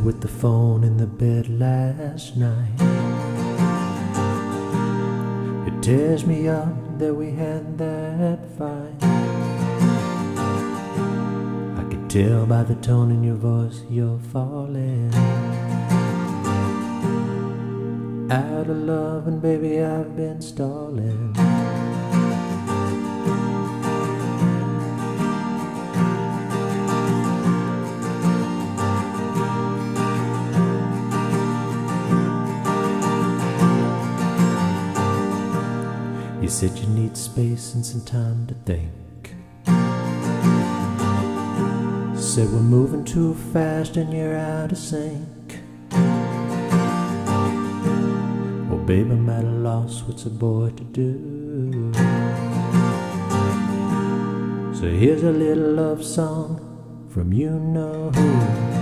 with the phone in the bed last night. It tears me up that we had that fight. I could tell by the tone in your voice you're falling out of love, and baby I've been stalling. You said you need space and some time to think. Said we're moving too fast and you're out of sync. Well, babe, I'm at a loss, what's a boy to do? So here's a little love song from you know who.